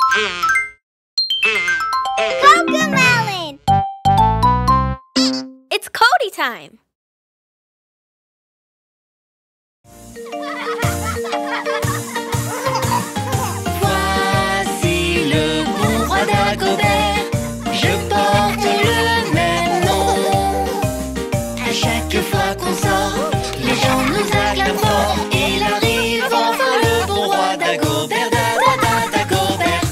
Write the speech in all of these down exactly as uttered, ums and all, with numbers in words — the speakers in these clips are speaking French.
Cocomelon! It's Cody time! Voici le bon roi Dagobert, je porte le même nom. À chaque fois qu'on sort, les gens nous acclament fort. Il arrive enfin le bon roi Dagobert, da da da Dagobert.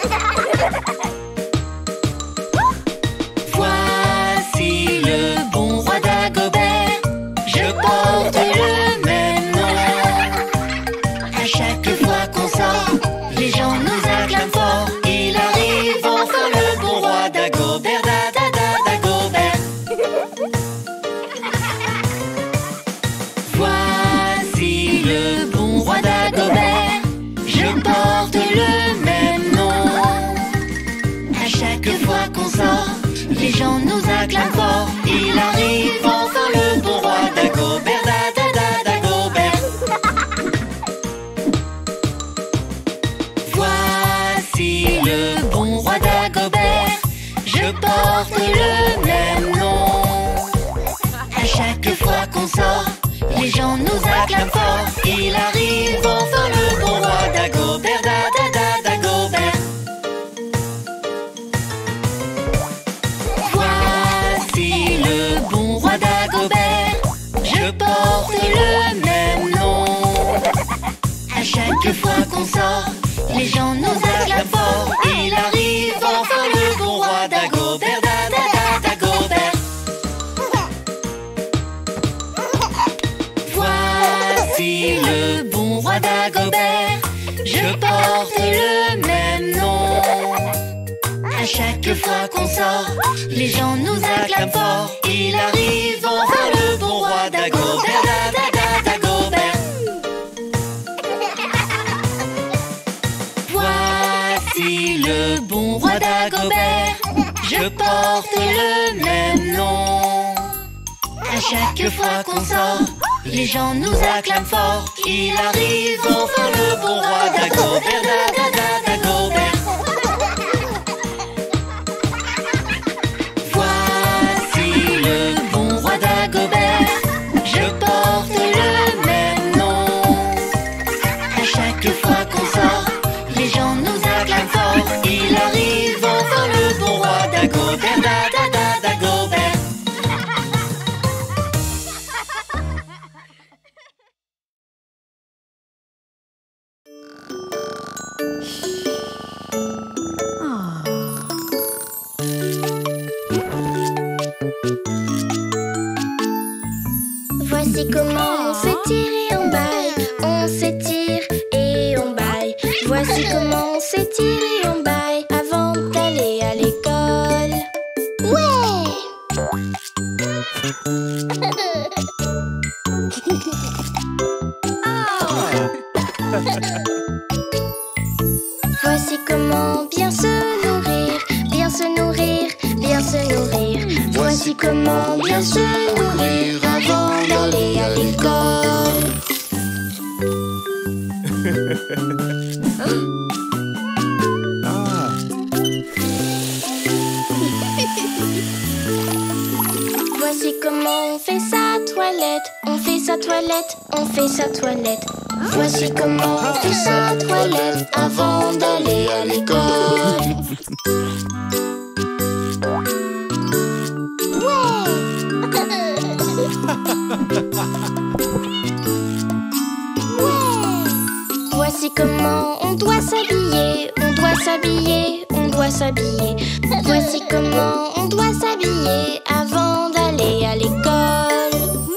Voici le bon roi Dagobert, je porte le même nom. À chaque fois qu'on sort, les gens nous acclament fort. Il arrive enfin le bon roi Dagobert, da da da Dagobert. Voici le bon roi Dagobert, je porte le même nom. À chaque fois qu'on sort, les gens nous acclament fort. Il arrive enfin le bon roi Dagobert, da da da Dagobert. Voici le bon roi Dagobert, je porte le même nom. À chaque fois qu'on sort, les gens nous acclament fort. Il arrive enfin le bon roi Dagobert, da da da Dagobert. Voici le bon roi Dagobert, je porte le même nom. À chaque fois qu'on sort, les gens nous acclament fort. Il arrive enfin le bon roi Dagobert, da da da Dagobert. Voici le bon roi Dagobert, je porte le même nom. À chaque fois qu'on sort, les gens nous acclament fort. Il arrive enfin le bon roi Dagobert, da da da Dagobert. Voici le bon roi Dagobert, je porte le même nom. À chaque fois qu'on sort, les gens nous acclament fort. Il arrive enfin le bon roi Dagobert, da da da Dagobert. Voici le bon roi Dagobert, je porte le même nom. À chaque fois qu'on sort, les gens nous acclament fort. Il arrive enfin le bon roi Dagobert, da da da Dagobert. Voici comment on s'étire et on baille. On s'étire et on baille. Voici comment on s'étire et on baille avant d'aller à l'école. Ouais! Voici comment bien se nourrir, bien se nourrir, bien se nourrir. Voici comment bien se nourrir avant d'aller à l'école. Voici comment on fait sa toilette, on fait sa toilette, on fait sa toilette. Voici comment on fait sa toilette avant d'aller à l'école. Voici comment on doit s'habiller, on doit s'habiller, on doit s'habiller. Voici comment on doit s'habiller avant d'aller à l'école.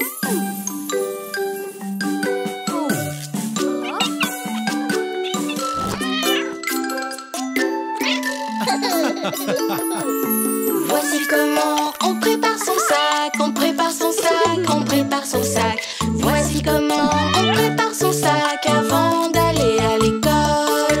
Voici comment on prépare son sac, on prépare son sac, on prépare son sac. Voici comment on prépare son sac avant d'aller à l'école.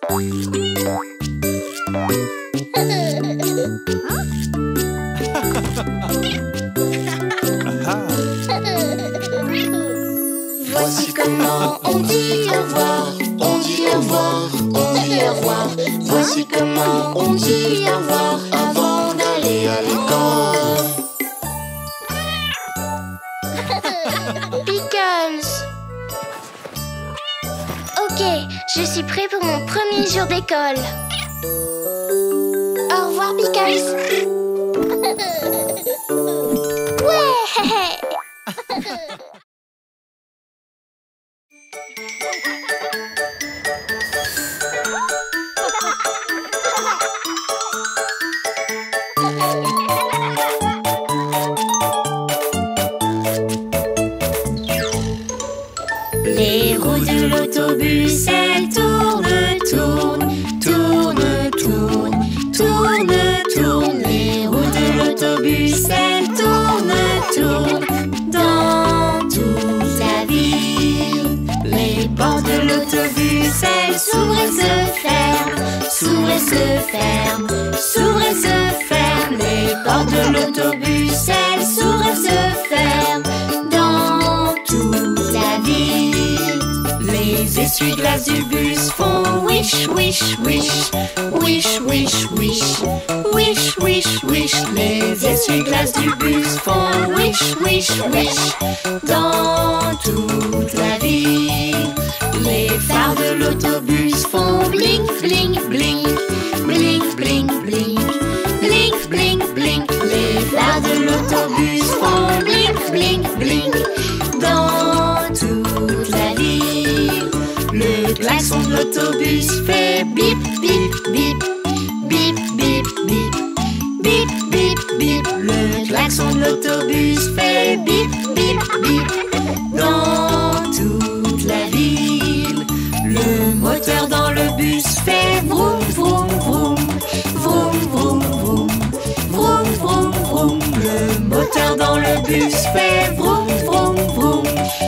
Voici comment on dit au revoir, on dit au revoir, on dit au revoir. Voici Voici comment on dit au revoir avant d'aller à l'école. Pickles. Ok, je suis prêt pour mon premier jour d'école. Au revoir, Pickles. Ouais. Les roues de l'autobus, elles tournent, tournent, tournent, tournent, tournent, tournent. Les roues de l'autobus, elles tournent, tournent dans toute la ville. Les portes de l'autobus, elles s'ouvrent et se ferment, s'ouvrent et se ferment, s'ouvrent et se ferment. Les portes de l'autobus, elles s'ouvrent et se ferment dans toute la ville. Les essuie-glaces du bus font wish, wish, wish, wish, wish, wish, wish, wish, wish. Les essuie-glaces du bus font wish, wish, wish dans toute la ville. Les phares de l'autobus font blink, blink, blink, blink, blink, blink, blink, blink, blink. Les phares de l'autobus font blink, blink, blink dans toute la ville. Le klaxon de l'autobus fait bip, bip, bip, bip, bip, bip, bip, bip, bip. Le klaxon de l'autobus fait bip, bip, bip dans toute la ville. Le moteur dans le bus fait vroom, vroom, vroom, vroom, vroom, vroom, vroom, vroom, vroom. Le moteur dans le bus fait vroom, vroom, vroom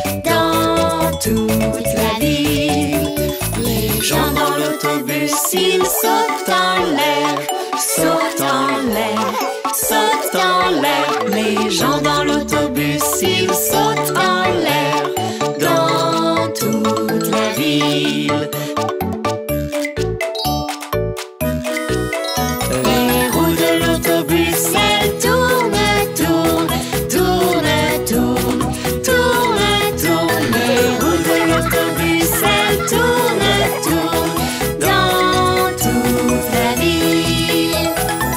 dans toute la ville. Les gens dans l'autobus, ils sautent en l'air, sautent en l'air, sautent en l'air. Les gens dans l'autobus, ils sautent en l'air dans toute la ville. Les roues de l'autobus, elles tournent, tournent, tournent, tournent, tournent, tournent. Les roues de l'autobus, elles tournent, tournent dans toute la ville.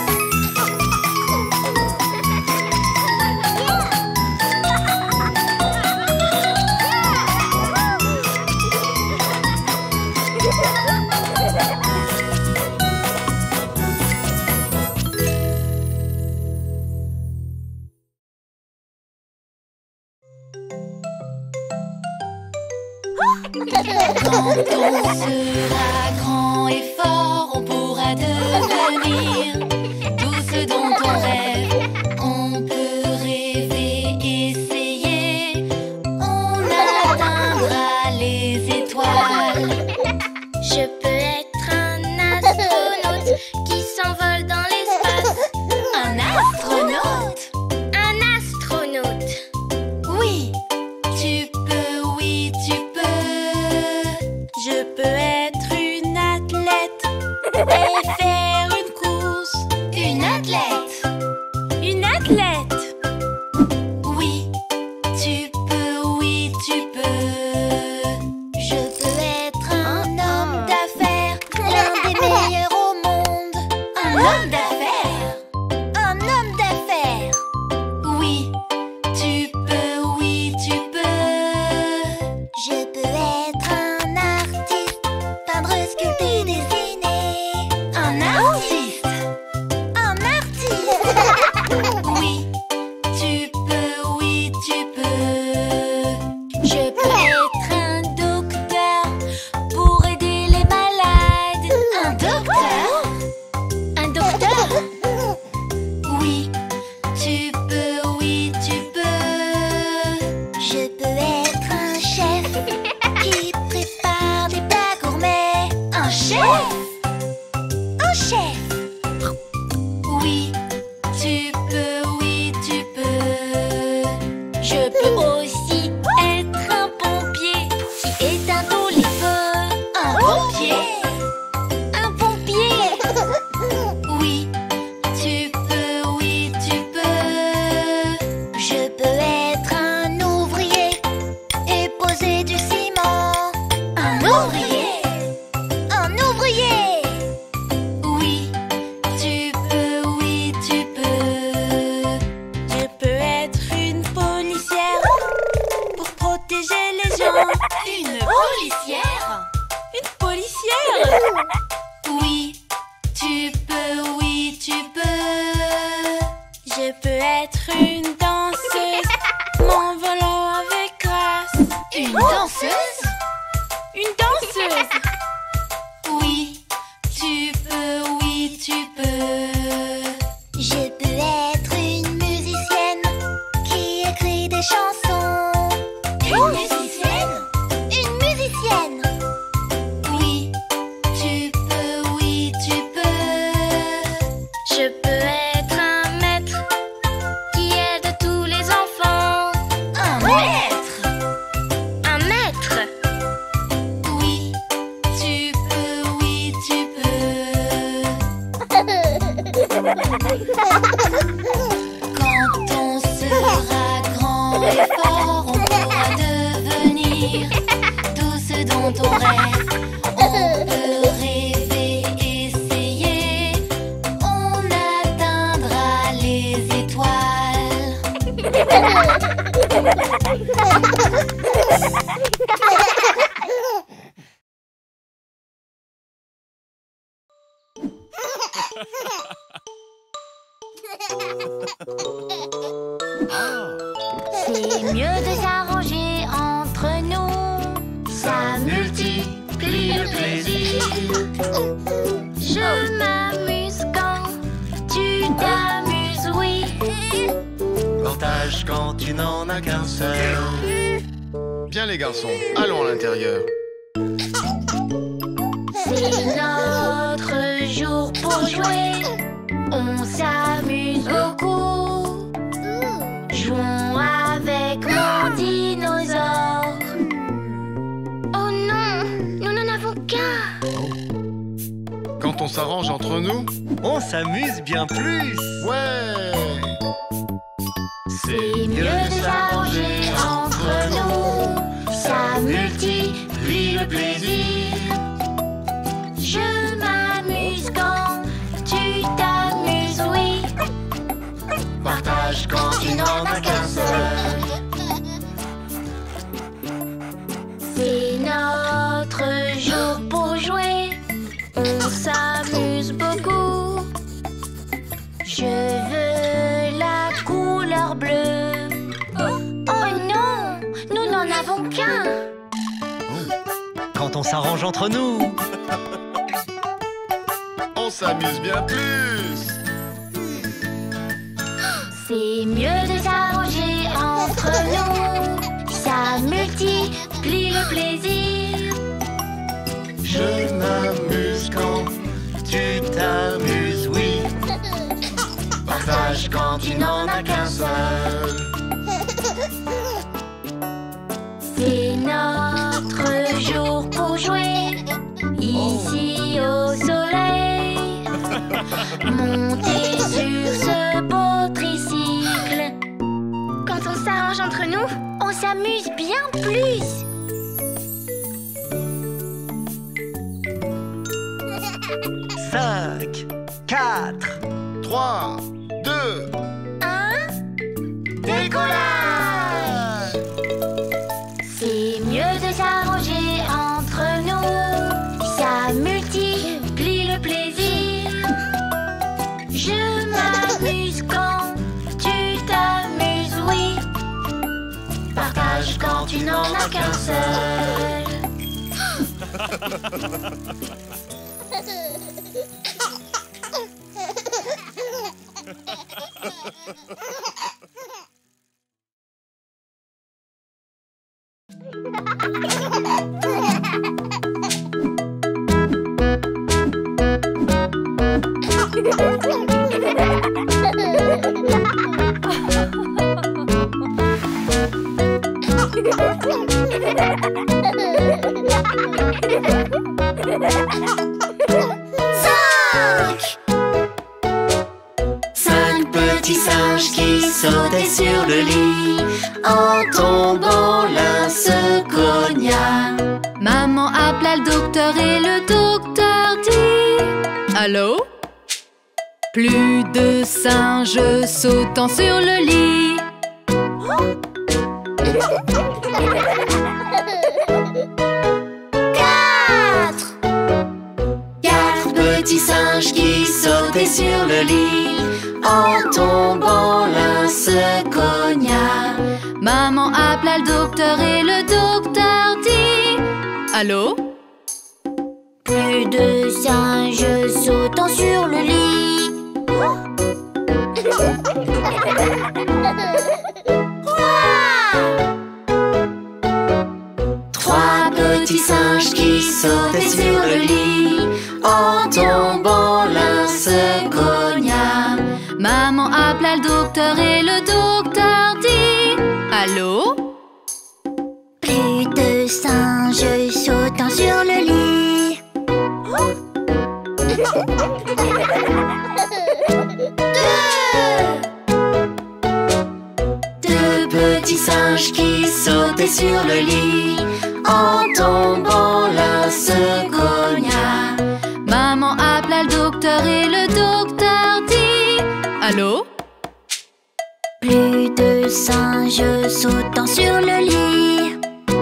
Quand on sera grand et fort, on pourra devenir tout ce dont on rêve. On peut rêver, essayer, on atteindra les étoiles. Je peux être un astronaute qui s'envole dans l'espace. Un astronaute? Un astronaute. Oui, tu peux, oui, tu peux. Je peux être une athlète Et faire une course. Une athlète. Une athlète. Oui, tu peux, oui, tu peux. Je peux être un homme D'affaires, l'un des meilleurs au monde. un homme d'affaires. Un homme d'affaires. Oui, tu peux, oui, tu peux. Je peux être un artiste, peindre, sculpter, dessiner. Un artiste. Un artiste. Oui, tu peux, oui, tu peux. Je peux être un docteur pour aider les malades. Un docteur. Un docteur. Oui, tu peux, oui, tu peux. Je peux être un chef qui prépare des plats gourmets. Un chef. Un chef. Oui, tu peux, oui, tu peux. Je peux aussi être un pompier qui éteint tous les feux. Un pompier. Un pompier. Quand on sera grand et fort, on pourra devenir tout ce dont on rêve. On peut rêver, essayer, on atteindra les étoiles. C'est mieux de s'arranger entre nous. Ça multiplie le plaisir. Je m'amuse quand tu t'amuses, oui. Partage quand tu n'en as qu'un seul. Bien les garçons, allons à l'intérieur. C'est notre jour pour jouer. On s'amuse beaucoup. Jouons avec mon dinosaure. Oh non, nous n'en avons qu'un. Quand on s'arrange entre nous, on s'amuse bien plus. Ouais. C'est mieux de s'arranger entre nous. Ça multiplie le plaisir. Je m'amuse quand tu t'amuses, oui. Partage quand tu n'en as qu'un seul. C'est notre jour pour jouer. On s'amuse beaucoup. Je veux la couleur bleue. Oh non, nous n'en avons qu'un. Quand on s'arrange entre nous, on s'amuse bien plus. C'est mieux de s'arranger entre nous. Ça multiplie le plaisir. Je m'amuse quand tu t'amuses, oui. Partage quand tu n'en as qu'un seul. C'est notre jour pour jouer. Ici au soleil. Monter sur ce beau tricycle. Quand on s'arrange entre nous, on s'amuse bien plus. cinq, quatre, trois, deux, Un, décollage. c'est mieux de s'arranger entre nous. Ça multiplie le plaisir. Je m'amuse quand tu t'amuses, oui. Partage quand tu n'en as qu'un seul. Cinq. Cinq petits singes qui sautaient sur le lit. En tombant, l'un se cogna. Maman appela le docteur et le docteur dit: Allô? Plus de singes sautant sur le lit. Quatre. Quatre petits singes qui sautaient sur le lit. En tombant, l'un se cogna. Maman appela le docteur et le docteur dit: Allô? Plus de singes sautant sur le lit. Trois petits singes qui sautaient sur le lit. En tombant, l'un se cogna. Maman appela le docteur et le docteur dit: Allô? Plus de singes sautant sur le lit. Deux petits singes qui sautaient sur le lit. En tombant, l'un se cogna. Maman appela le docteur et le docteur dit: Allô? Plus de singes sautant sur le lit.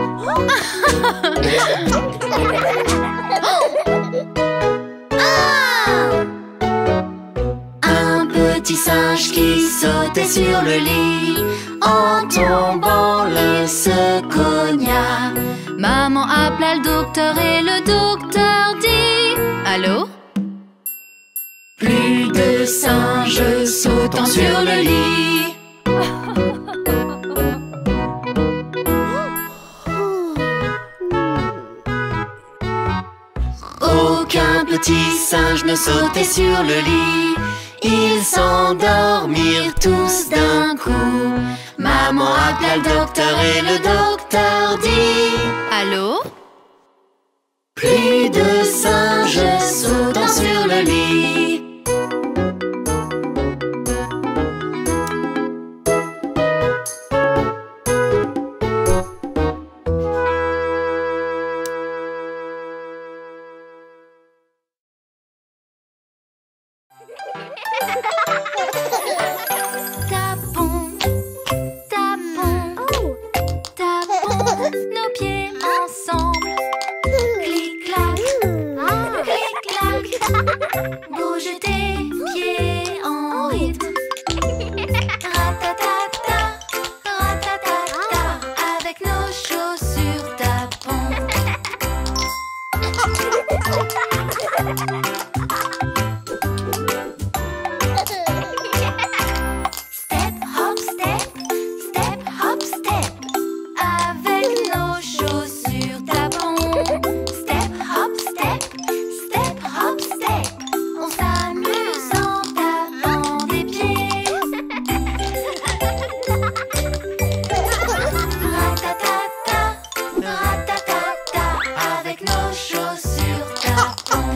Un petit singe qui sautait sur le lit. En tombant, l'un se cogna. Maman appela le docteur et le docteur dit: Allô? Plus de singes sautant sur le lit. Aucun petit singe ne sautait sur le lit. Ils s'endormirent tous d'un coup. Maman appela le docteur et le docteur dit: Allô? Plus de singes sautant sur le lit. Tapons, tapons, tapons nos pieds ensemble. Clic-clac, clic-clac, bouge tes pieds en rythme. Ratatata, ratatata, avec nos chaussures tapons. Step, hop, step, step, hop, step, avec nos chaussures tapons. Step, hop, step, step, hop, step, on s'amuse en tapant des pieds. Ratatata, ratatata, avec nos chaussures tapons.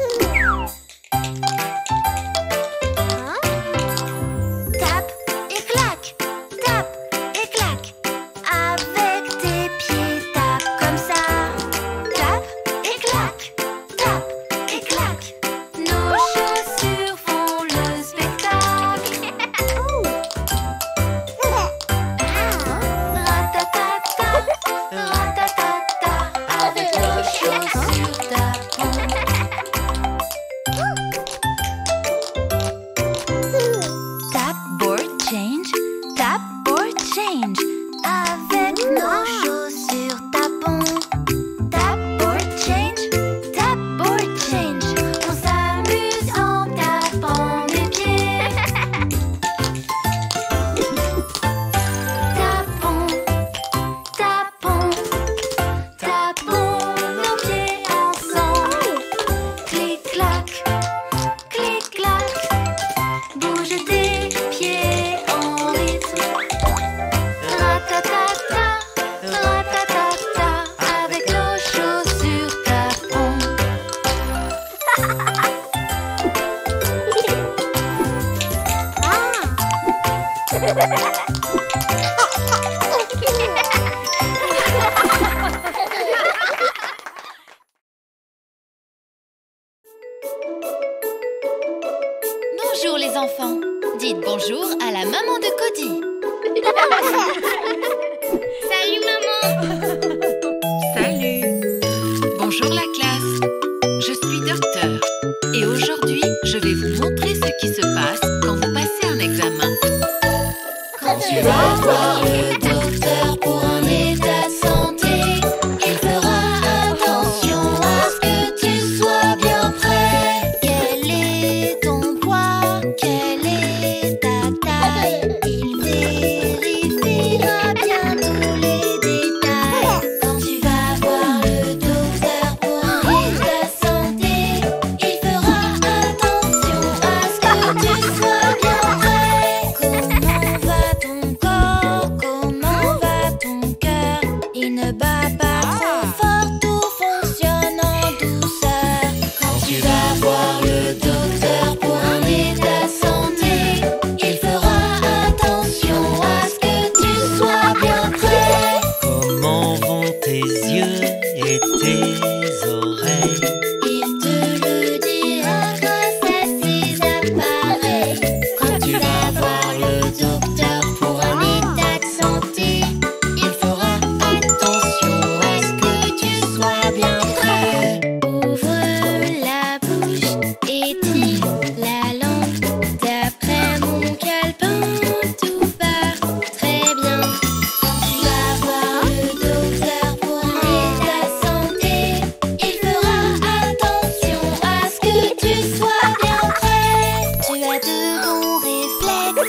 Tape et claque, tape et claque, avec tes pieds tape comme ça. Tape et claque, tape et claque, nos chaussures font le spectacle. Ratatata, ratatata, avec nos chaussures tapons. Tap, board, change, tap, board, change, avec nos chaussures tapons. Tap, board, change, tap, board, change, on s'amuse en tapant des pieds. Tapons, tapons, tapons nos pieds ensemble. Clic-clac, clic-clac, bouge tes pieds en rythme. Ratatata, ratatata, avec nos chaussures tapons. Bonjour les enfants. Dites bonjour à la maman de Cody. Salut maman. Salut! Bonjour la classe, je suis docteur et aujourd'hui je vais vous montrer ce qui se passe quand vous passez un examen. Quand tu vas voir le docteur pour un état de santé, il fera attention à ce que tu sois bien prêt. Quel est ton poids? Quelle est ta taille? Il vérifiera bien tous les détails. Quand tu vas voir le docteur pour un état de santé, il fera attention à ce que tu sois bien prêt. Comment va ton corps? Comment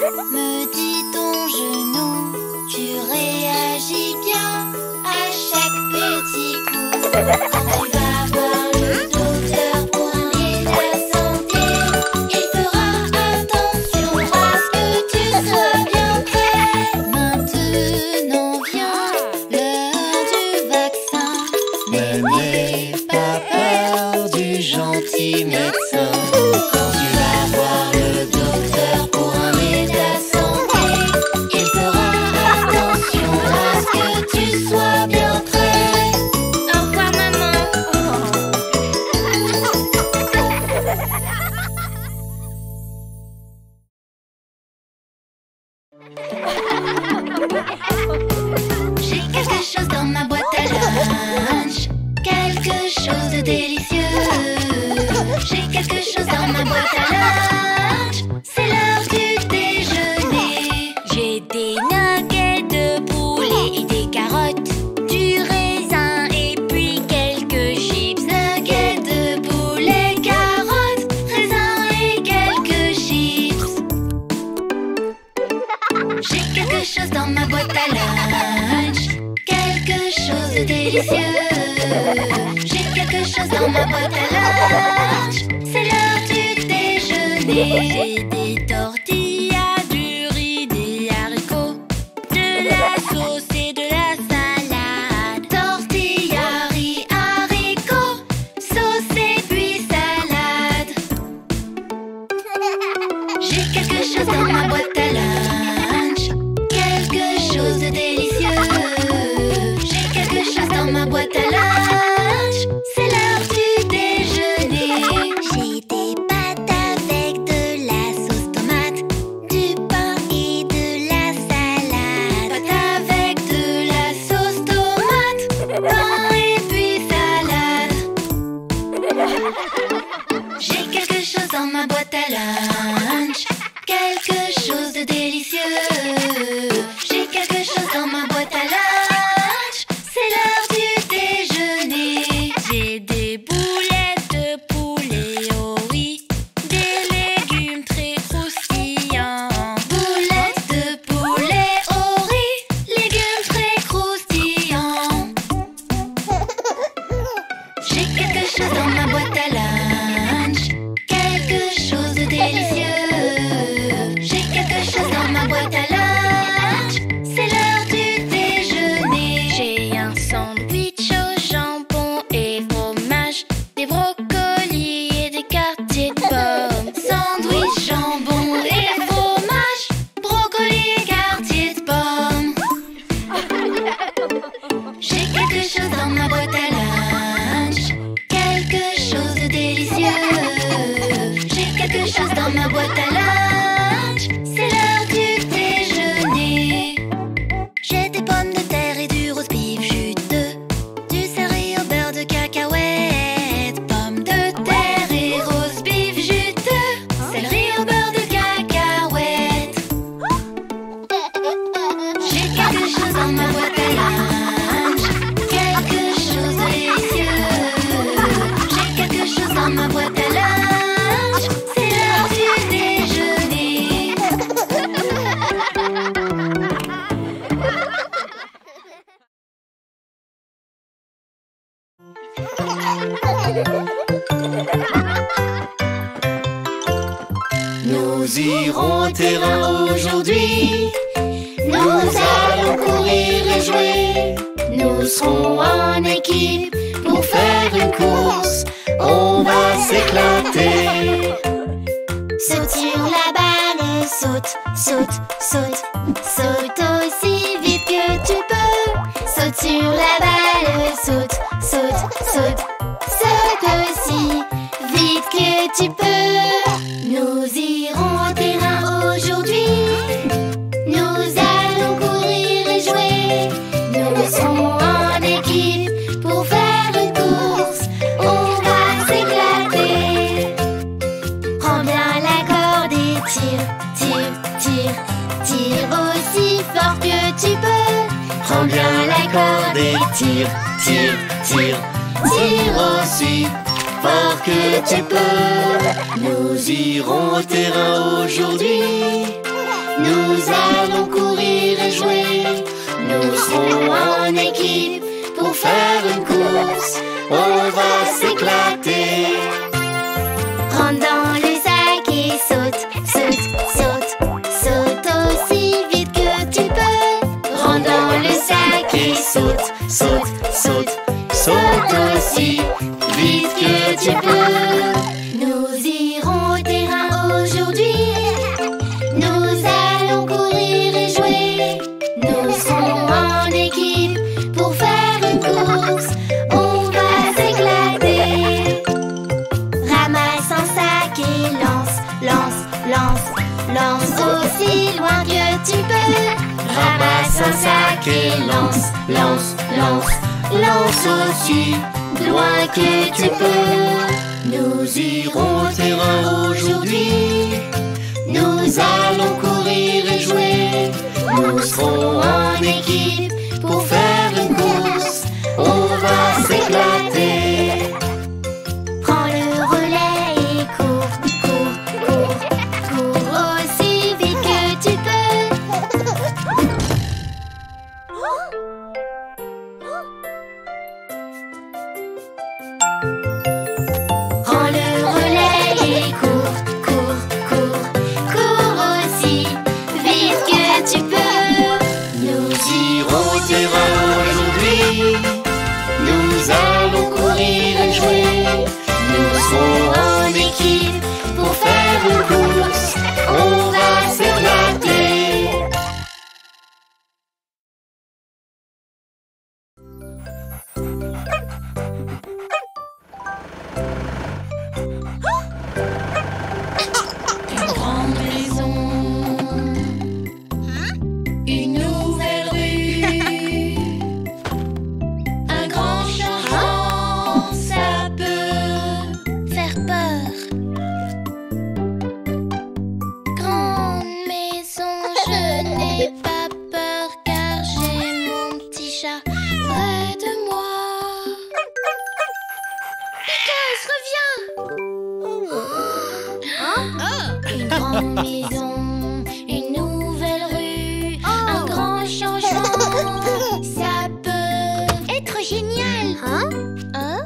Me dit ton genou, tu réagis bien à chaque petit coup. Quand tu vas voir le docteur pour un état santé, il fera attention à ce que tu sois bien prêt. Maintenant vient l'heure du vaccin, mais n'aie pas peur du gentil médecin. Quand tu vas voir le docteur pour un état santé, il fera attention à ce que tu sois bien prêt. Au revoir, maman. J'ai quelque chose dans ma boîte à lunch, quelque chose de délicieux. J'ai quelque chose dans ma boîte à lunch, c'est l'heure du déjeuner. J'ai des nuggets de poulet et des carottes, du raisin et puis quelques chips. Nuggets de poulet, carottes, raisins et quelques chips. J'ai quelque chose dans ma boîte à lunch, quelque chose de délicieux. J'ai quelque chose dans ma boîte à lunch, c'est l'heure du déjeuner. J'ai des tortillas, du riz, des haricots, de la sauce et de la salade. Tortilla, riz, haricots, sauce et puis salade. J'ai quelque chose dans ma boîte à lunch, quelque chose de délicieux. J'ai quelque chose dans ma boîte à lunch, c'est l'heure du déjeuner. J'ai des pâtes avec de la sauce tomate, du pain et de la salade. Pâte avec de la sauce tomate, pain et puis salade. J'ai quelque chose dans ma boîte à lunch, quelque chose de délicieux. J'ai quelque chose dans ma boîte à lunch, c'est l'heure du déjeuner. J'ai des boulettes de poulet, oh oui, des légumes très croustillants. Boulettes de poulet au riz, légumes très croustillants. J'ai quelque chose dans ma boîte à lunch, quelque chose de délicieux. J'ai quelque chose dans ma boîte à lunch, c'est l'heure du déjeuner. J'ai un sandwich au jambon et fromage, des brocolis et des quartiers de pommes. Sandwich, jambon et fromage, brocoli et quartier de pommes. J'ai quelque chose dans ma boîte à lunch, quelque chose de délicieux. J'ai quelque chose dans ma boîte à lunch, c'est l'heure du déjeuner. J'ai des pommes de terre et du rose beef juteux, du céleri au beurre de cacahuète. Pommes de terre et rose beef juteux, céleri au beurre de cacahuète. J'ai quelque chose dans ma boîte à lunch, quelque chose de délicieux. J'ai quelque chose dans ma boîte à lunch, c'est l'heure du déjeuner. Nous irons au terrain aujourd'hui. Nous allons courir et jouer. Nous serons en équipe pour faire une course. On va s'éclater. Saute sur la balle, saute, saute, saute. Saute aussi vite que tu peux. Saute sur la balle, saute, saute, saute. Saute aussi vite que tu peux. Nous irons au terrain aujourd'hui. Nous allons courir et jouer. Nous serons en équipe pour faire une course. On va s'éclater. Prends bien la corde et tire, tire, tire. Tire aussi fort que tu peux. Prends bien la corde et tire, tire, tire. Tire aussi fort que tu peux. Nous irons au terrain aujourd'hui. Nous allons courir et jouer. Nous serons en équipe pour faire une course. On va s'éclater. Rentre dans le sac et saute, saute, saute. Saute aussi vite que tu peux. Rentre dans le sac et saute, saute, saute. Saute aussi vite que tu peux. Nous irons au terrain aujourd'hui. Nous allons courir et jouer. Nous serons en équipe pour faire une course. On va s'éclater. Ramasse un sac et lance, lance, lance. Lance aussi loin que tu peux. Ramasse un sac et lance, lance, lance. Lance aussi loin que tu peux. Nous irons au terrain aujourd'hui. Nous allons courir et jouer. Nous serons en équipe pour faire une course. On va s'éclater. Prends le relais et cours, cours, cours. Cours aussi vite que tu peux. Prends le relais et cours, cours, cours. Cours aussi vite que tu peux. Nous irons au terrain aujourd'hui. Nous allons courir et jouer. Nous serons en équipe pour faire une course. On va s'éclater. Une grande maison, une nouvelle rue, un grand changement, ça peut Faire peur. Grande maison, je n'ai pas peur car j'ai mon petit chat près de moi. Pickles, reviens! Une grande maison, une nouvelle rue, un grand changement, ça peut être génial. Hein? Hein?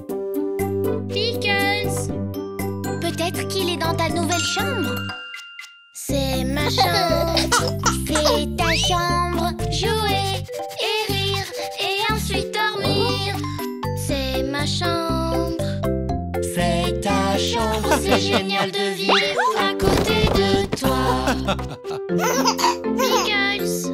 Pickles, peut-être qu'il est dans ta nouvelle chambre. C'est ma chambre, c'est ta chambre. Jouer et rire et ensuite dormir. C'est ma chambre. C'est ta chambre. c'est génial de vivre à côté de toi. Pickles.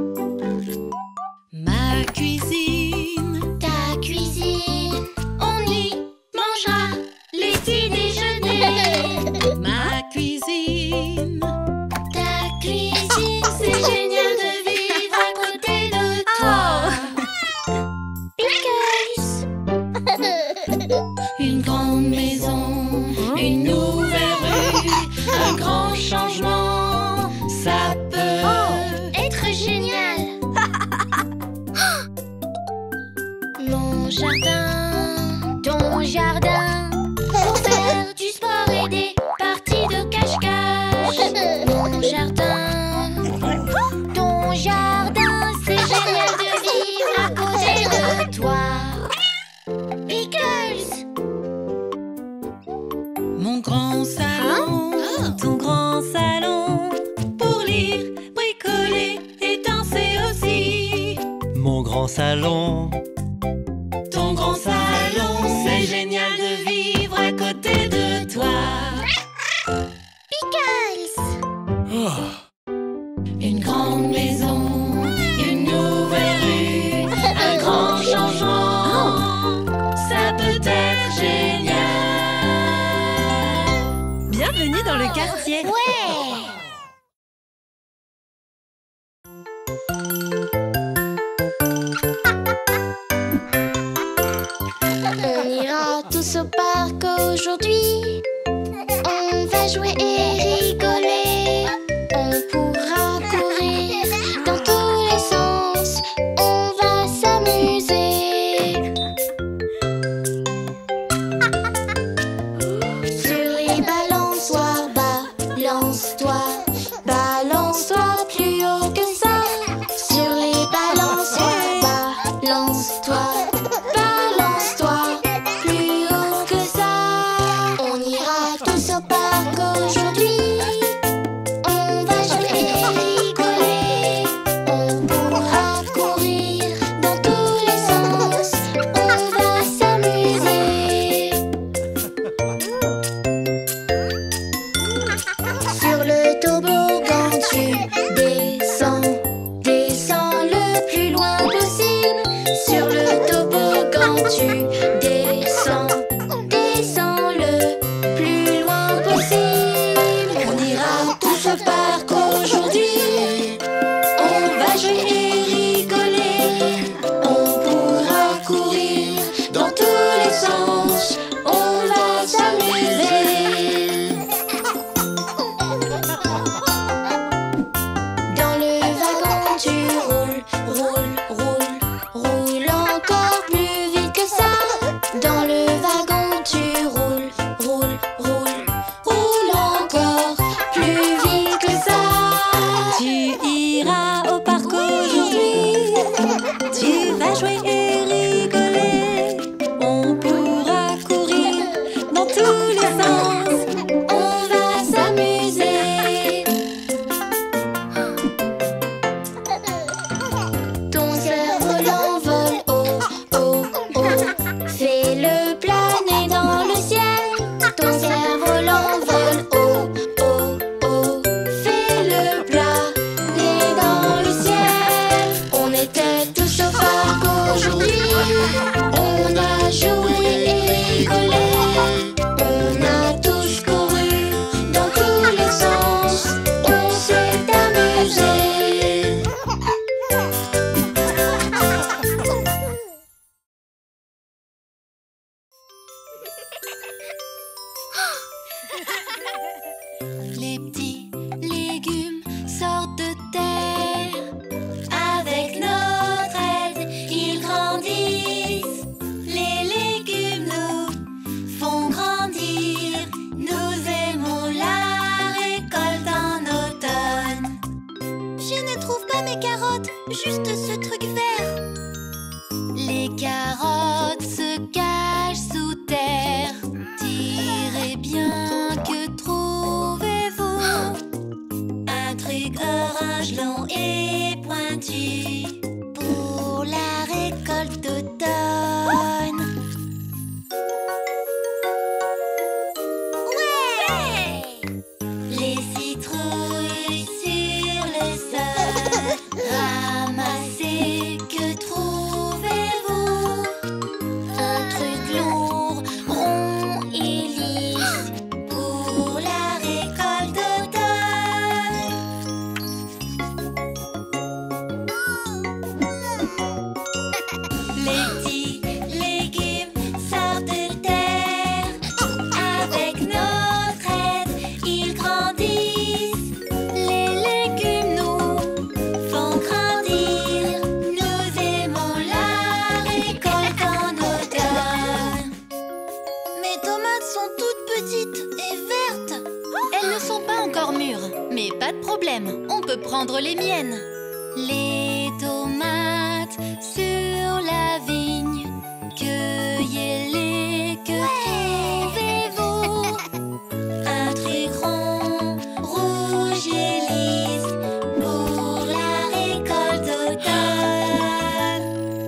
Ma cuisine, Ta cuisine, on y mangera les petits déjeuners. Ma cuisine, ta cuisine, c'est génial de vivre à côté de toi. Pickles. Une grande maison, une nouvelle rue, un grand changement, ça peut Être génial. Mon jardin, ton jardin, pour faire du sport et des parties de cache-cache. Mon jardin, ton jardin, c'est génial de vivre à côté de toi. Pickles. mon grand salon, ton grand salon, pour lire, bricoler et danser aussi. Mon grand salon, Ton grand salon, c'est génial de vivre à côté de toi. Pickles. Une grande maison, une nouvelle rue, un grand changement, ça peut être génial. Bienvenue dans le quartier. Ouais. On ira tous au parc aujourd'hui. On va jouer et rigoler. On pourra courir dans tous les sens. On va s'amuser. Sur les balançoires, balance-toi, balance-toi Les petits légumes sortent de terre. Avec notre aide, ils grandissent. Les légumes nous font grandir. Nous aimons la récolte en automne. Je ne trouve pas mes carottes, juste ce truc vert. Les carottes se cachent sous terre. Tirez bien, que trouvez-vous? Un truc orange long et pointu Pour la récolte d'automne. Ouais! Les citrouilles sur le sol. Ramassez, que trouvez-vous? Un truc lourd, rond et lisse pour la récolte d'automne. Les petits légumes sortent de terre. Avec notre aide, ils grandissent. Les légumes nous font grandir. Nous aimons la récolte en automne. Mes tomates sont toutes petites et vertes. Elles ne sont pas encore mûres, mais pas de problème, on peut prendre les miennes. Les tomates sur la vigne, cueillez-les, que trouvez-vous? Un truc rond, rouge et lisse pour la récolte d'automne.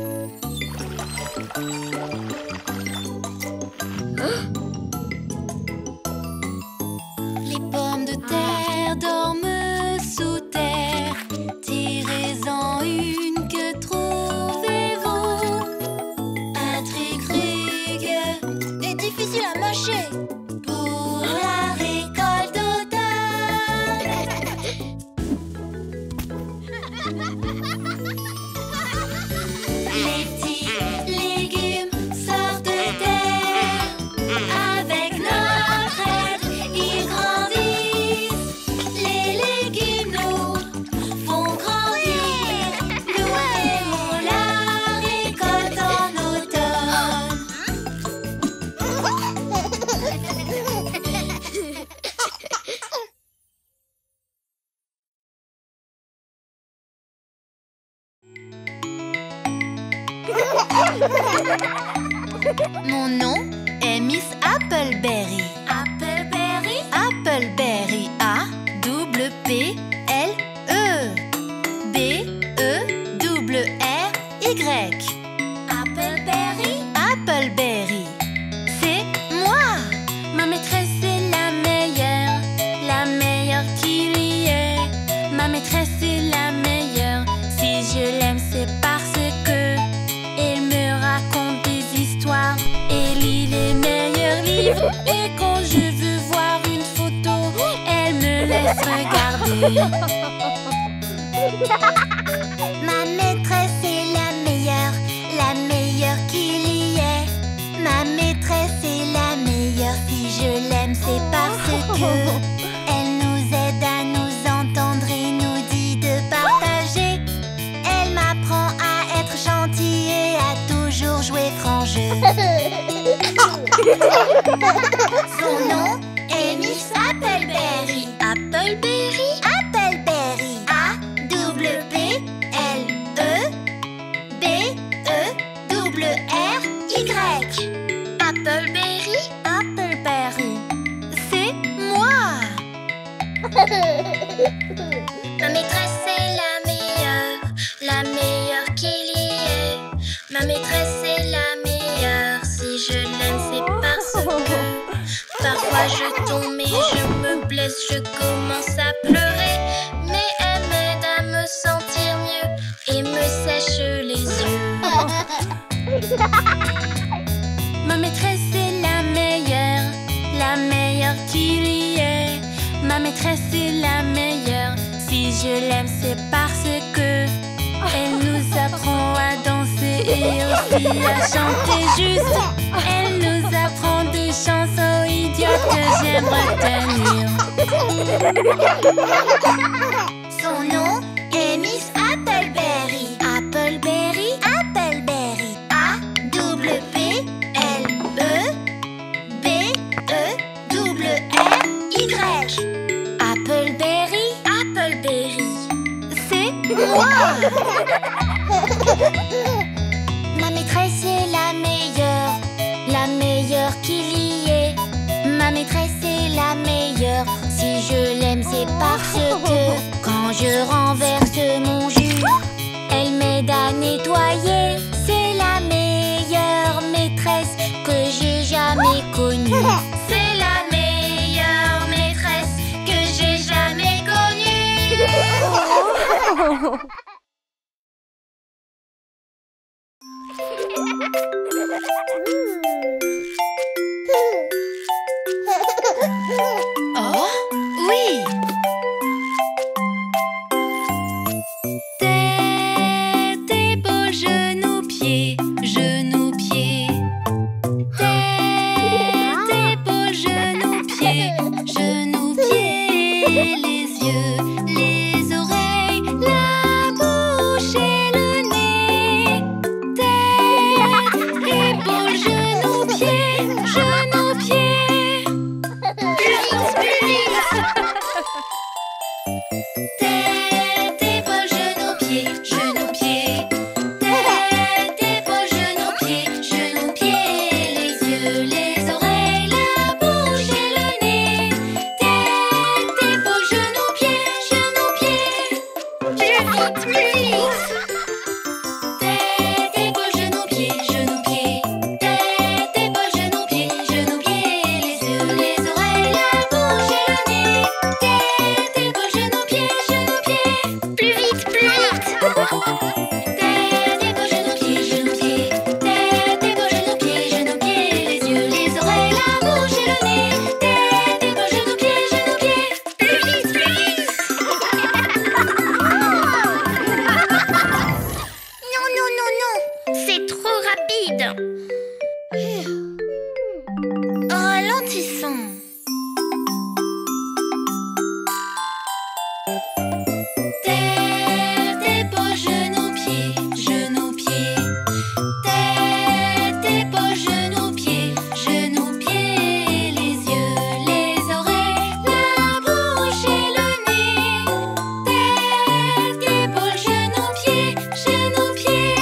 Les pommes de terre dorment sous terre. Tirez-en une, que trouvez-vous? Un truc rugueux Et difficile à mâcher. pour la récolte d'automne. Les petits légumes sortent de terre. Avec notre aide, ils grandissent. Les légumes nous font grandir. Nous aimons la récolte en automne. Mon nom est Miss Appleberry. Appleberry? Appleberry, A double P L E B E double R Y. Appleberry? Appleberry, c'est moi. Ma maîtresse est la meilleure, la meilleure qu'il y ait. Ma maîtresse est la meilleure. Si je l'aime, c'est parce que elle me raconte des histoires et lit les meilleurs livres. Et quand je veux voir une photo, elle me laisse regarder. Ma maîtresse est la meilleure, la meilleure qu'il y ait. Ma maîtresse est la meilleure, si je l'aime c'est parce que elle nous aide à nous entendre et nous dit de partager. Elle m'apprend à être gentille et à toujours jouer franc jeu. Son nom est Miss Appleberry. Appleberry, Appleberry. A double P L E B E double R Y. Appleberry, Appleberry. c'est moi. Ma maîtresse est la meilleure, la meilleure qu'il y ait. Ma maîtresse est la meilleure, si je l'aime c'est parce que parfois je tombe et je me blesse, je commence à pleurer. Mais elle m'aide à me sentir mieux et me sèche les yeux. Ma maîtresse est la meilleure, la meilleure qu'il y ait. Ma maîtresse est la meilleure, si je l'aime c'est parce que elle nous apprend à danser et aussi à chanter juste. Elle nous apprend des chansons idiotes idiote que j'aime retenir. Son nom est Miss Appleberry. Appleberry, Appleberry. A W P L E B E W R Y. Appleberry, Appleberry. C'est moi. Ma maîtresse est la meilleure, la meilleure qu'il y ait. Ma maîtresse est la meilleure. Si je l'aime, c'est parce que quand je renverse mon jus, elle m'aide à nettoyer. C'est la meilleure maîtresse que j'ai jamais connue. C'est la meilleure maîtresse que j'ai jamais connue. Oh, oui! Tête, épaules, genoux, pieds, genoux, pieds. Tête, épaules, genoux, pieds, genoux, pieds. Les yeux, les oreilles, la bouche et le nez. Tête, épaules, genoux, pieds, genoux, pieds. Tête, épaules, genoux, pieds, genoux, pieds. Tête, épaules, genoux, pieds, genoux, pieds. Les yeux, les oreilles, la bouche et le nez. Tête, épaules, genoux, pieds, genoux, pieds. Plus vite, plus vite. Tête, épaules, genoux, pieds, genoux, pieds. Tête, épaules, genoux, pieds, genoux, pieds. Les yeux, les oreilles, la bouche et le nez. Tête, épaules, genoux, pieds, genoux, pieds. Plus vite, plus vite. Tête, épaules, genoux, pieds, genoux, pieds. Tête, épaules, genoux, pieds, genoux, pieds. Les yeux, les oreilles, la bouche et le nez. Tête, épaules, genoux, pieds, genoux, pieds. Plus vite, plus vite. Non, non, non, non. C'est trop rapide. Ralentissons. Tête, épaules, genoux, pieds, genoux, pieds. Tête, épaules, genoux, pieds, genoux, pieds. Les yeux, les oreilles, la bouche et le nez. Tête, épaules, genoux, pieds, genoux, pieds.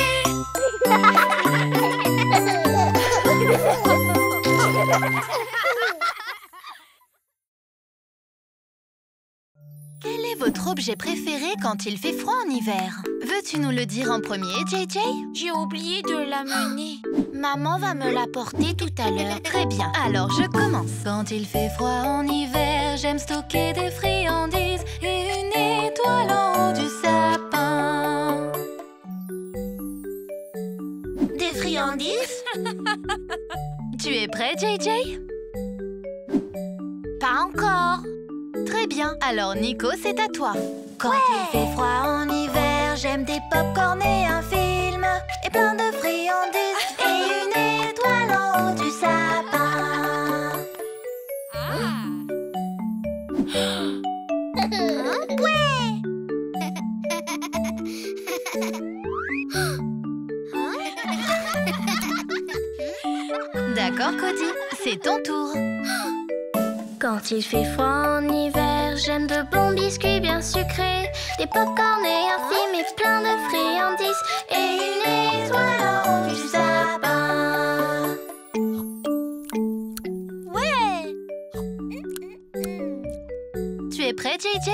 Quel est votre objet préféré quand il fait froid en hiver? Veux-tu nous le dire en premier, J J? J'ai oublié de l'amener. Maman va me l'apporter tout à l'heure. Très bien, alors je commence. Quand il fait froid en hiver, j'aime stocker des friandises et une étoile en haut du sapin. Des friandises? Tu es prêt, J J? Pas encore. Très bien, alors Nico, c'est à toi. Quand il fait froid en hiver, j'aime des pop-corn et un film. Et plein de friandises et une étoile en haut du sapin. Ouais. D'accord, Cody, c'est ton tour. Quand il fait froid en hiver, j'aime de bons biscuits bien sucrés, des pop-corn et un film et plein de friandises et une étoile en haut du sapin. Ouais. Tu es prêt, J J?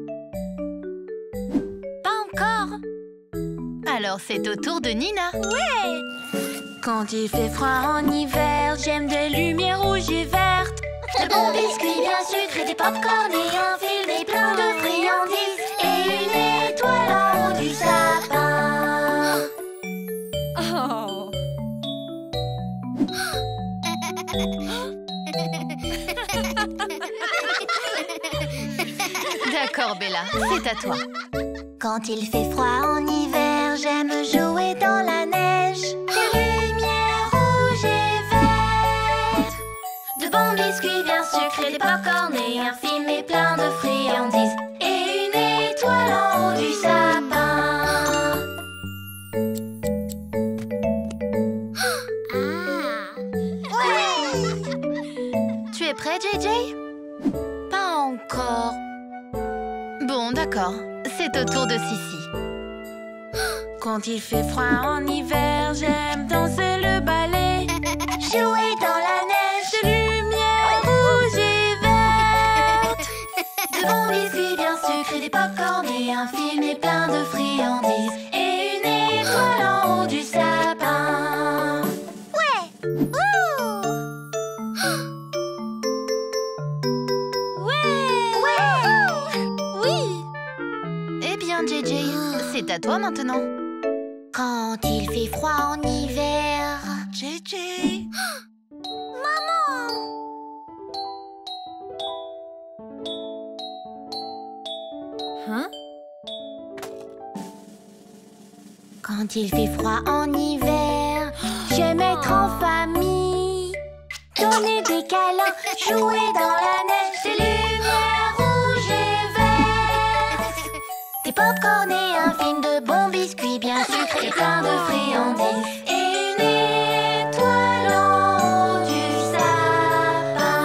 Pas encore. Alors c'est au tour de Nina. Ouais. Quand il fait froid en hiver, j'aime des lumières rouges et vertes, de bons biscuits bien sucrés, des pop-corn et un film et plein de friandises et une étoile en haut du sapin. Oh. D'accord, Bella, c'est à toi. Quand il fait froid en hiver, j'aime jouer dans la neige, des lumières rouges et vertes, de bons biscuits bien sucre, des pop-corn et un film et plein de friandises. Et une étoile en haut du sapin. Tu es prêt, J J? Pas encore. Bon, d'accord. C'est au tour de Sissi. Quand il fait froid en hiver, j'aime danser le ballet. Jouer dans la neige, de lumière rouge et verte. de bons biscuits bien sucrés, des pop-corn et un film et plein de friandises. Et une étoile en haut du sapin. Ouais. Oui. Eh bien, J J, c'est à toi maintenant. Quand il fait froid en hiver. J J. Hein? Quand il fait froid en hiver, j'aime être en famille, donner des câlins, jouer dans la neige, des lumières rouges et vertes, des pop-corn et un film de bons biscuits bien sucrés, plein de friandises, et une étoile en haut du sapin.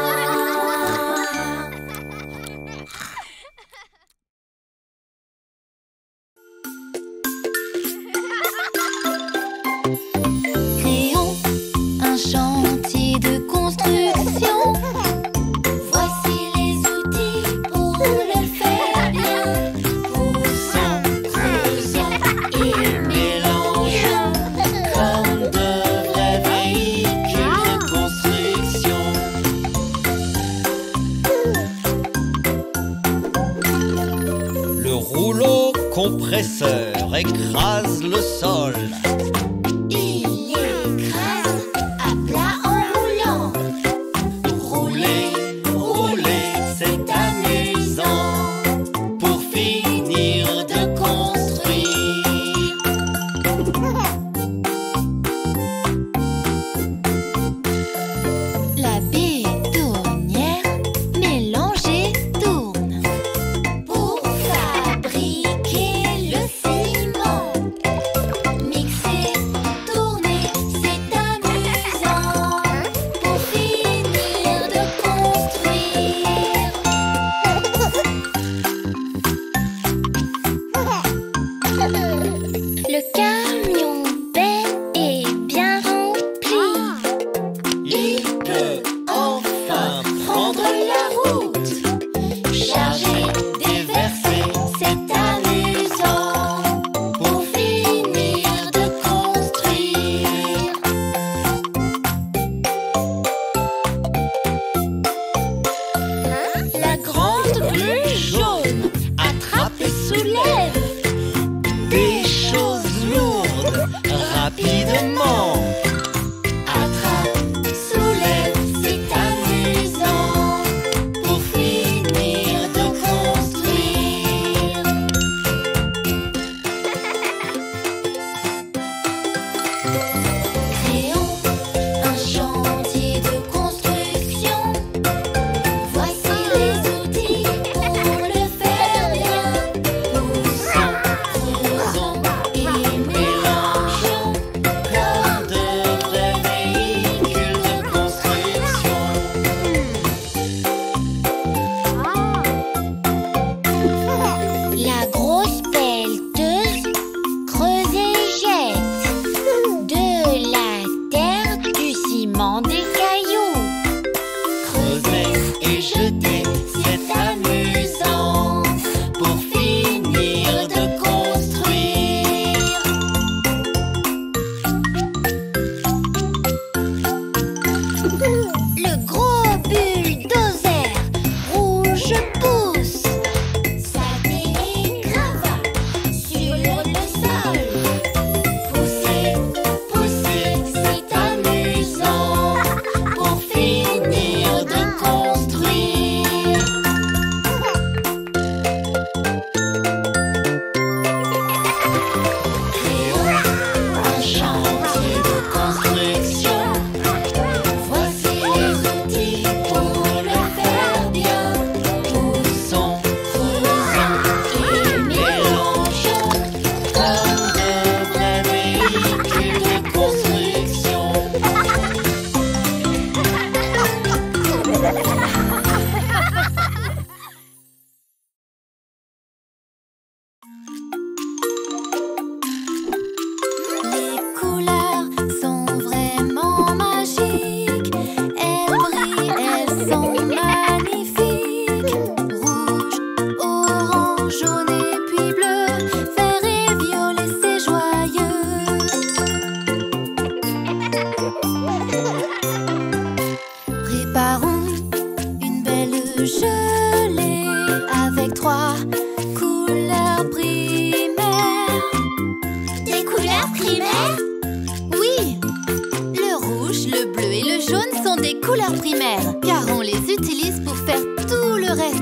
Créons un chantier de construction. Voici les outils pour le faire bien. Poussons, creusons et Mélangeons comme de vrais véhicules de construction. Le rouleau compresseur écrase le sol. il écrase à plat en roulant. Rouler, rouler, c'est amusant. Pour finir de construire. La bétonnière mélange et tourne. Pour fabriquer le ciment, mixe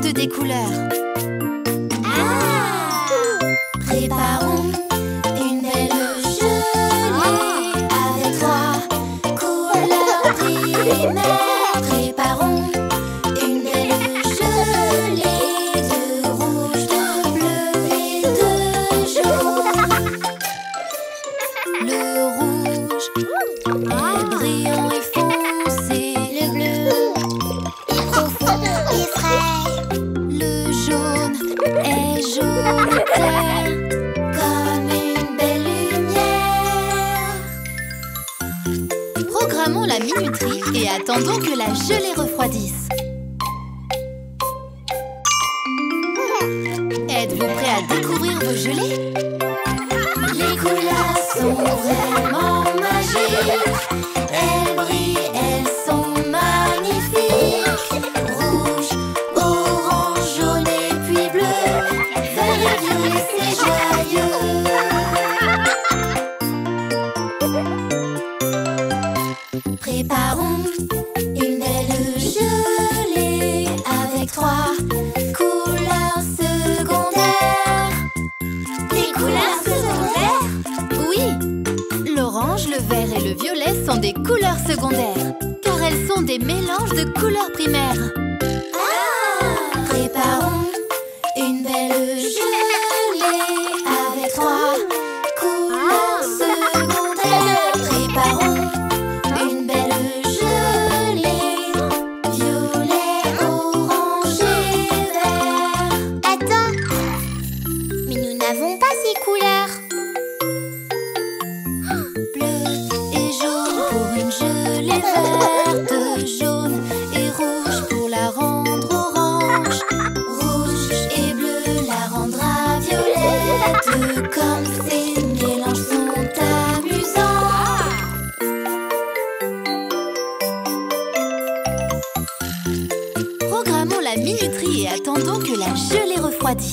des couleurs. Ah! Préparons une belle gelée avec trois couleurs primaires. Préparons une belle gelée de rouge, de bleu et de jaune. Le rouge est brillant et foncé, le bleu est profond et frais. Le jaune est jaune clair, comme une belle lumière. Programmons la minuterie et attendons que la gelée refroidisse. Êtes-vous prêts à découvrir vos gelées? Les couleurs sont vraiment magiques. Elles brillent, elles sont magnifiques. Rouge, orange, jaune et puis bleu. Vert et violet, c'est joyeux. Préparons une belle gelée avec trois couleurs secondaires. Des couleurs secondaires? Oui, l'orange, le vert et le violet sont des couleurs secondaires, car elles sont des mélanges de couleurs primaires. Ah! Préparons une belle gelée avec trois couleurs secondaires. Préparons une belle gelée, violet, orange et vert. Attends, mais nous n'avons pas ces couleurs. Bleu et jaune pour une gelée verte, jaune et rouge pour la rendre orange, rouge et bleu la rendra violette. Comme ces mélanges sont amusants. Programmons la minuterie et attendons que la gelée refroidisse.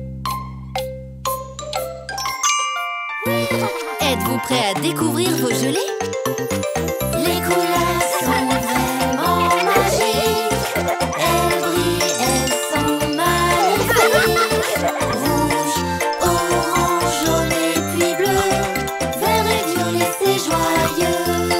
Êtes-vous prêts à découvrir vos gelées? Les couleurs sont vraiment magiques. Elles brillent, elles sont magnifiques. Rouge, orange, jaune et puis bleu. Vert et violet, c'est joyeux.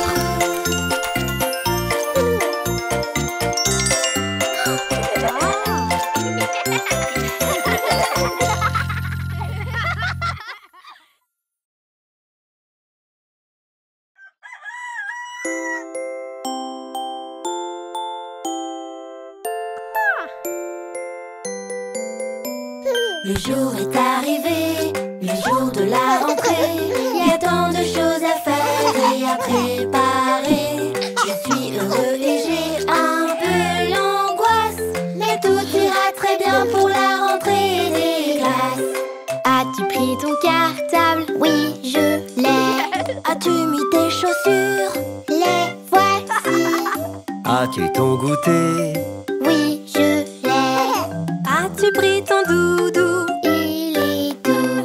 Le jour est arrivé, le jour de la rentrée. Il y a tant de choses à faire et à préparer. Je suis heureux et j'ai un peu l'angoisse, mais tout ira très bien pour la rentrée des classes. As-tu pris ton cartable? Oui, je l'ai. As-tu mis tes chaussures? Les voici. As-tu ton goûter? Oui, je l'ai. As-tu pris ton doudou? Il est doux.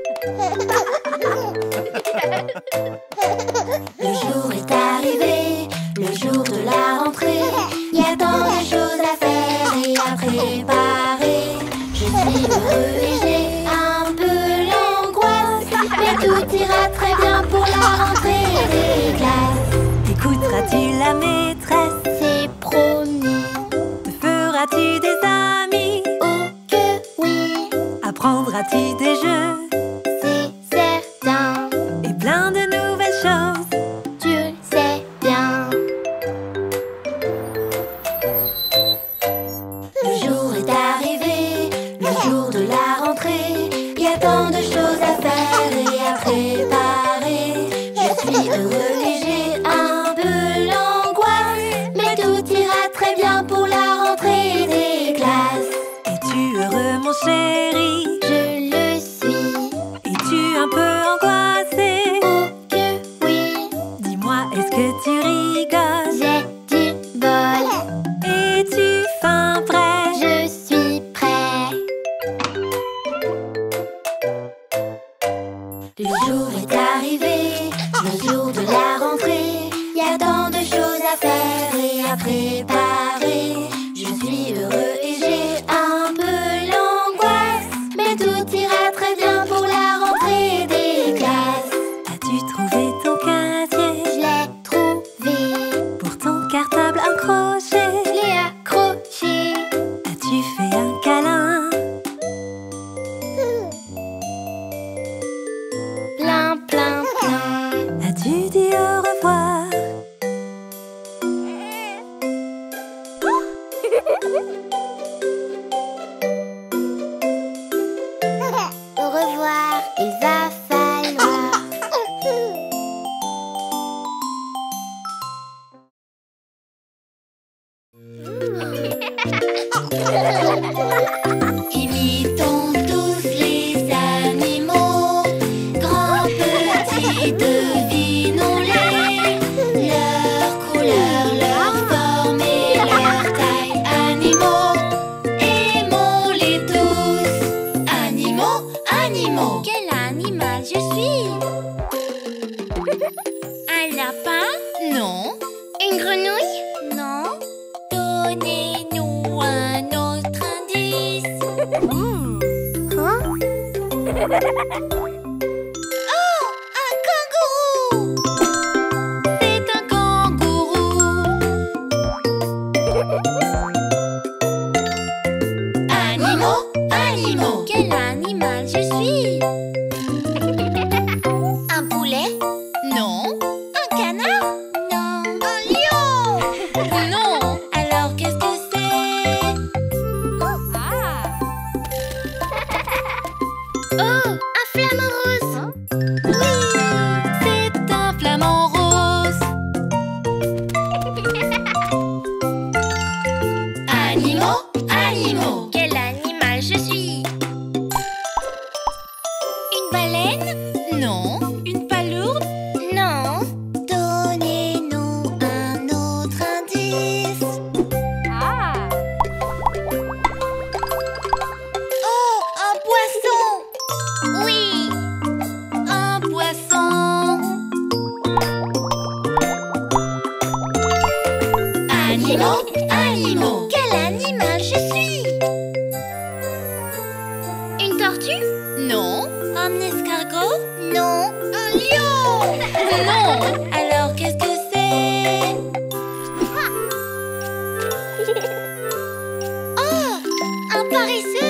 Le jour est arrivé, le jour de la rentrée. Il y a tant de choses à faire et à préparer. Je suis heureux et j'ai un peu l'angoisse, mais tout ira très bien pour la rentrée des classes. Écouteras-tu la maîtresse? C'est promis. Te feras-tu des amis? Oh que oui, Apprendras-tu des jeux? c'est certain. Et plein de nouvelles choses? Tu le sais bien. Le jour est arrivé, le jour de la rentrée. Il y a tant de choses à faire et à préparer. Je suis heureux et j'ai un peu l'angoisse, mais tout ira très bien pour la rentrée des classes. Es-tu heureux, mon chéri? Je le suis. Es-tu un peu angoissé? Oh que oui, Dis-moi, est-ce que tu rigoles? j'ai du bol. Es-tu fin prêt? Je suis prêt. Le jour est arrivé, le jour de la rentrée. Il y a tant de choses à faire et à préparer. Je suis heureux et j'ai un Imitons tous les animaux, grands, petits, devinons-les. Leur couleur, leur forme et leur taille. Animaux, aimons-les tous. Animaux, animaux. Quel animal je suis? Un lapin? Non. Une grenouille? Non. Donnez-nous un autre indice. Quoi? Oh, un kangourou! C'est un kangourou. Animaux, animaux. Quel animal je suis? Un poulet? Non. Un canard? Non. Un lion? Non. Alors qu'est-ce que c'est? Oh, un flamant rose. C'est un flamant rose. Animaux, animaux. Quel animal je suis? Une baleine? Non. Une palourde? Non. Donnez-nous un autre indice. Oh, un poisson! Oui. Un poisson. Animaux, animaux. Quel animal je suis? Une tortue? Non. Un escargot? Non. Un lion? Non. Alors qu'est-ce que c'est? Oh, un paresseux?